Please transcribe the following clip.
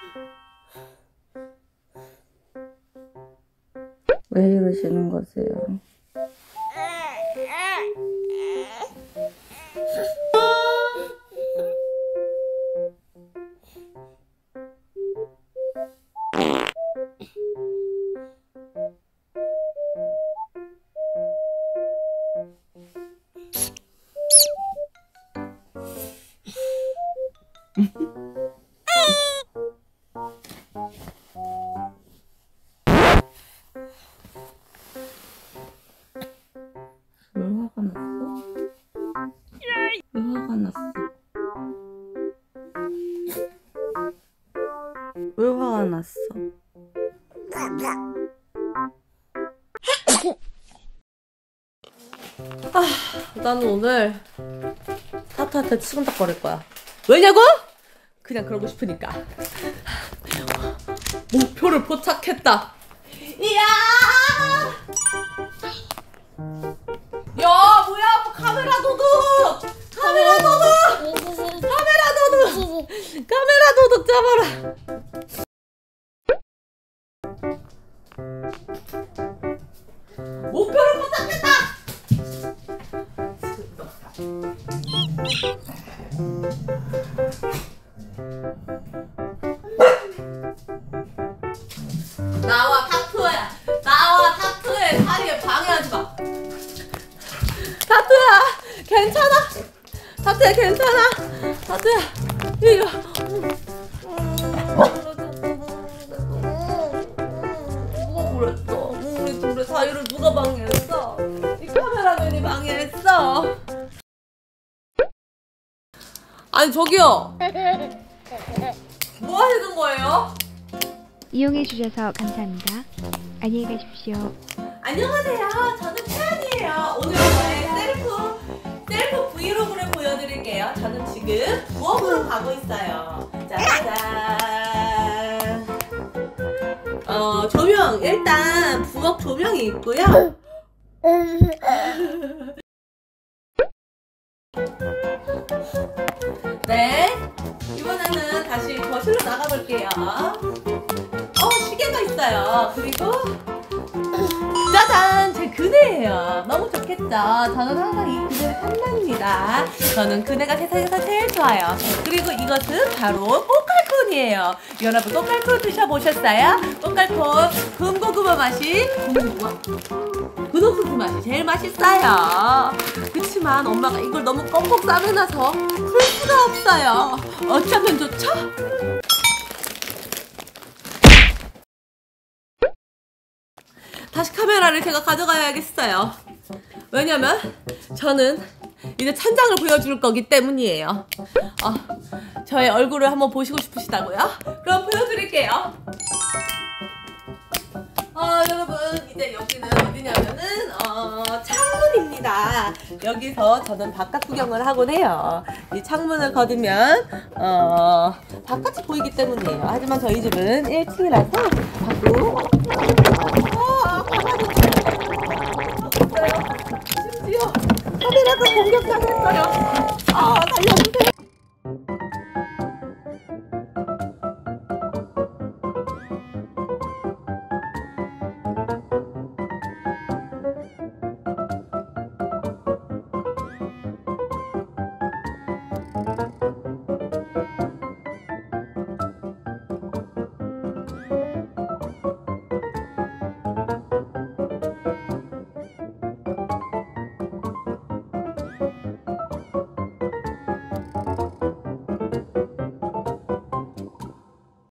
왜 이러시는 거세요? 왜 화가 났어? 왜 화가 났어? 왜 화가 났어? 나는 오늘 타투한테 치근덕거릴 거야. 왜냐고? 그냥 그러고 싶으니까. 목표를 포착했다. 이야! 야, 뭐야? 뭐 카메라 도둑! 카메라 도둑! 카메라 도둑! 카메라 도둑 잡아라. 목표를 포착했다. 나와 타투야. 나와 타투에 사이에 방해하지 마. 타투야 괜찮아. 타투야 괜찮아. 타투야 이리 와. 누가 그랬어? 우리 둘의 사이를 누가 방해했어? 이 카메라맨이 방해했어. 아니 저기요. 뭐 하시는 거예요? 이용해 주셔서 감사합니다. 안녕히 가십시오. 안녕하세요. 저는 태연이에요. 오늘 저의 셀프 브이로그를 보여드릴게요. 저는 지금 부엌으로 가고 있어요. 짜잔. 조명 일단 부엌 조명이 있고요. 네. 이번에는 다시 거실로 나가볼게요. 시계가 있어요. 그리고 짜잔! 제 그네예요. 너무 좋겠죠? 저는 항상 이 그네를 탐납니다. 저는 그네가 세상에서 제일 좋아요. 그리고 이것은 바로 꽃갈콘이에요. 여러분 꽃갈콘 드셔보셨어요? 꽃갈콘 금고구마 맛이 분홍소스 맛이 제일 맛있어요. 그치만 엄마가 이걸 너무 껌뻑 싸매놔서 풀 수가 없어요. 어쩌면 좋죠? 다시 카메라를 제가 가져가야겠어요. 왜냐면 저는 이제 천장을 보여줄 거기 때문이에요. 저의 얼굴을 한번 보시고 싶으시다고요? 그럼 보여드릴게요. 여러분 이제 여기는 어디냐면은 창문입니다. 여기서 저는 바깥 구경을 하곤 해요. 이 창문을 걷으면 바깥이 보이기 때문이에요. 하지만 저희 집은 1층이라서 밖으로 심지어 카메라가 공격당했어요. 살려주세요.